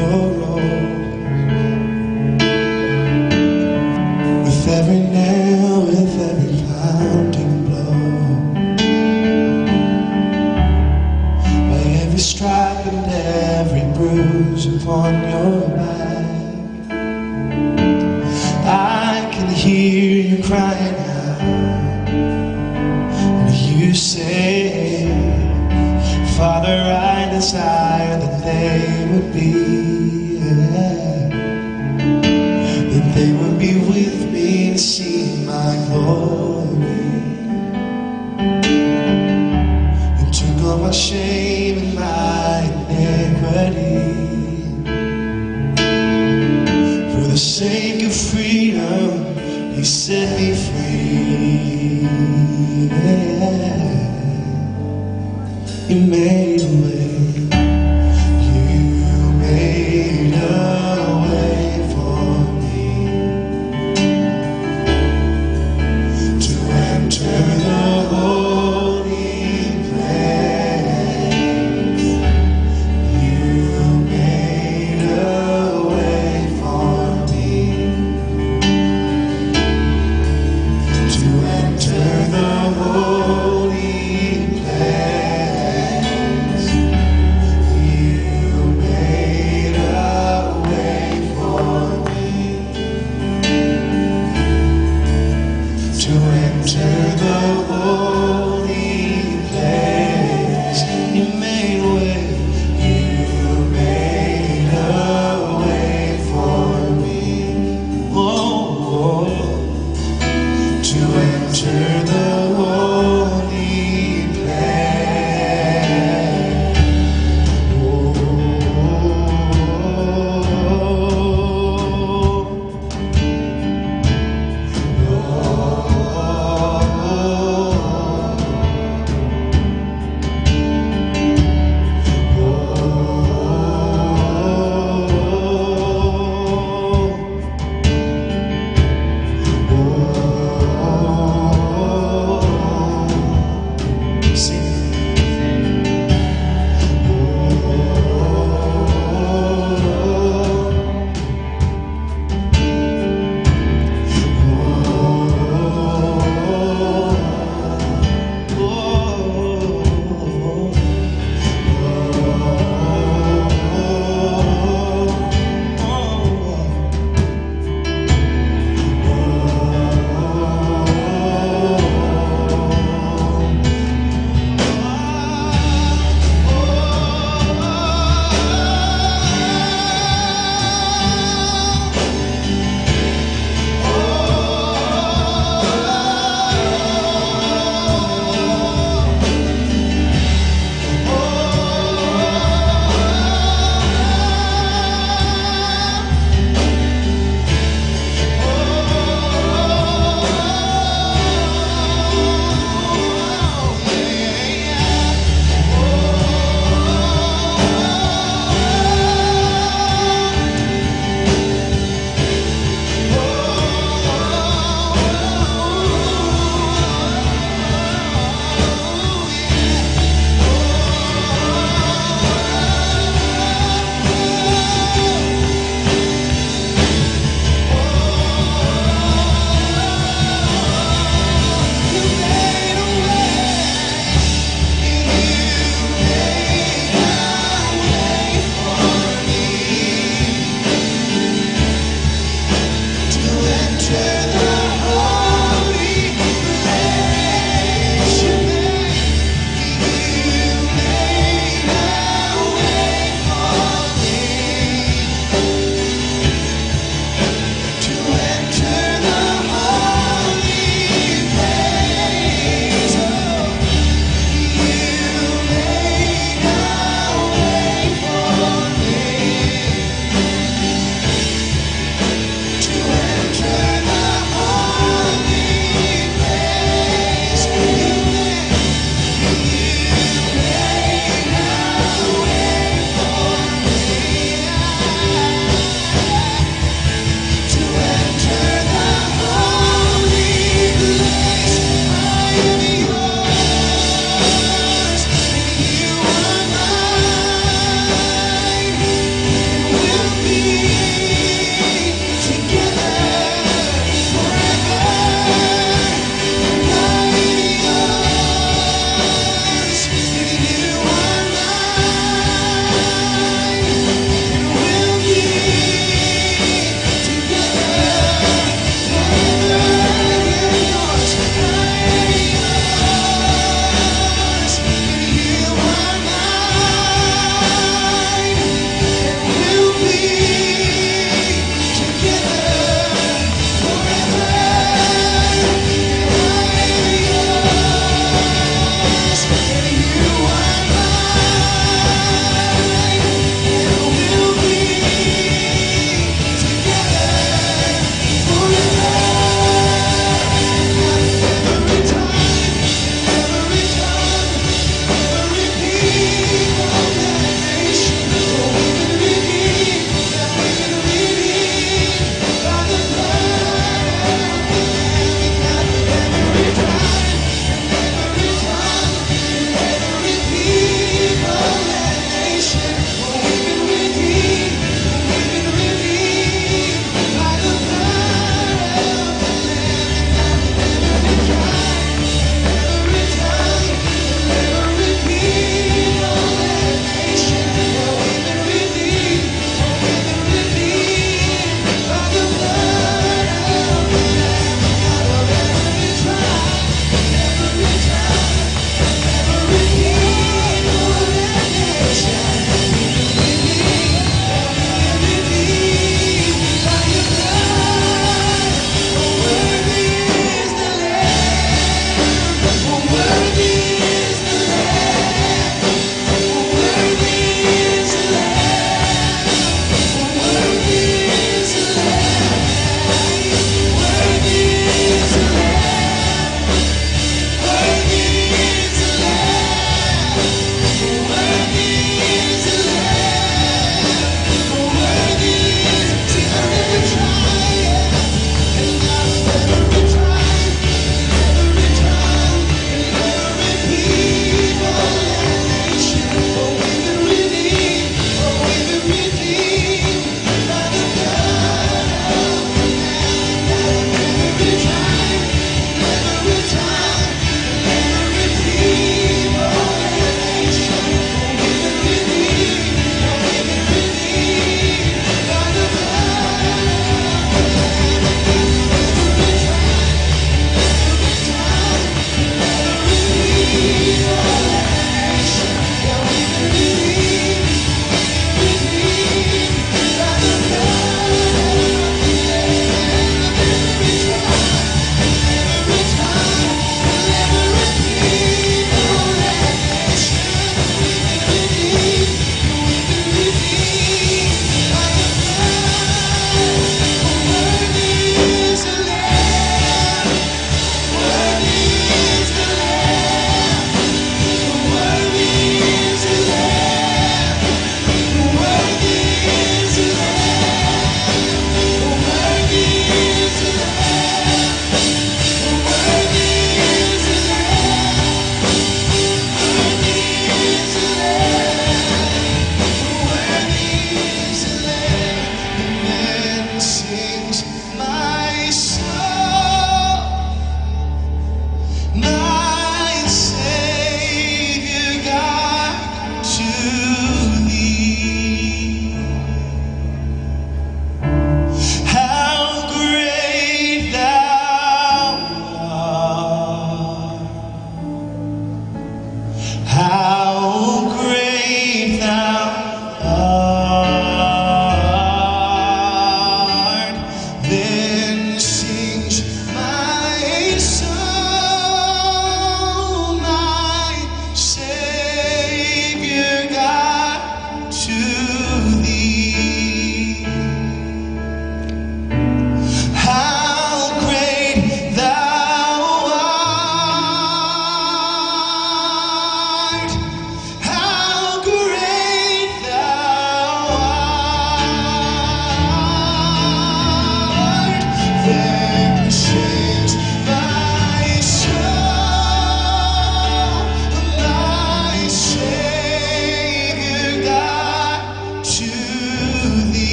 your road. With every nail, with every pounding blow, by every stripe and every bruise upon your back, I can hear you crying out, and you say, Father, I desire that they would be, that they would be with me to see my glory, and took all my shame and my iniquity. For the sake of freedom, He set me free. You made a way. You made a way for me to enter the holy place. You made a way for me.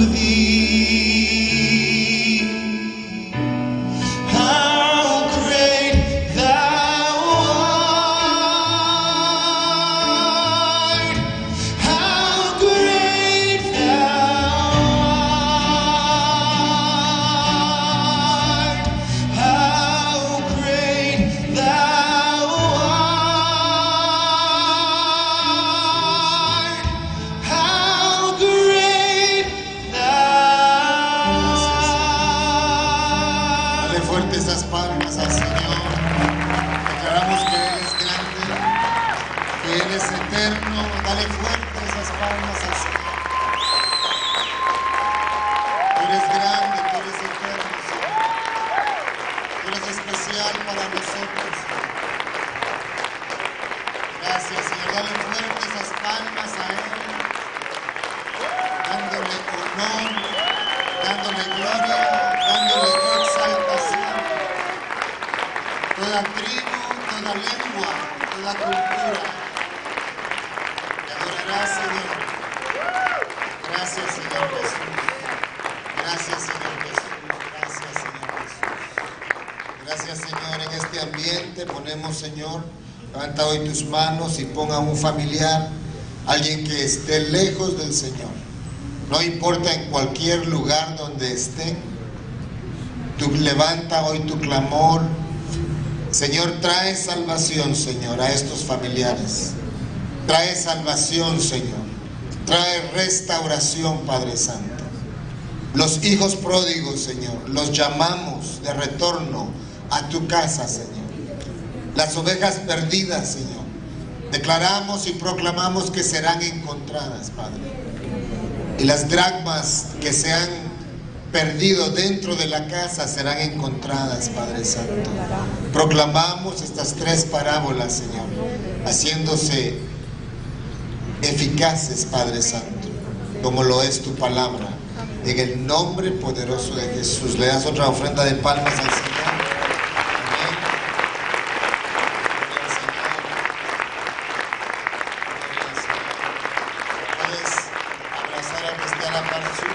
thee. How great thou art, how great thou art, how great thou art, how great thou art. Dale fuerte esas palmas al Señor. Declaramos que Él es grande, que Él es eterno. Dale fuerte esas palmas al Señor. Tú eres grande, tú eres eterno, Señor. Tú eres especial para nosotros. Gracias, Señor. Dale fuerte esas palmas a Él, dándole honor, dándole gloria, dándole exaltación. Toda tribu, toda lengua, toda cultura te adorará, Señor. Gracias, Señor Jesús. Gracias, Señor Jesús. Gracias, Señor Jesús. Gracias, Señor. En este ambiente ponemos, Señor, levanta hoy tus manos y ponga un familiar, alguien que esté lejos del Señor. No importa en cualquier lugar donde esté, tú levanta hoy tu clamor. Señor, trae salvación, Señor, a estos familiares. Trae salvación, Señor. Trae restauración, Padre Santo. Los hijos pródigos, Señor, los llamamos de retorno a tu casa, Señor. Las ovejas perdidas, Señor, declaramos y proclamamos que serán encontradas, Padre. Y las dracmas que se han perdido dentro de la casa serán encontradas, Padre Santo. Proclamamos estas tres parábolas, Señor, haciéndose eficaces, Padre Santo, como lo es tu palabra. En el nombre poderoso de Jesús. Le das otra ofrenda de palmas al Señor. Amén. Gloria al Señor. Gloria al Señor. Puedes abrazar al que esté a la par suya.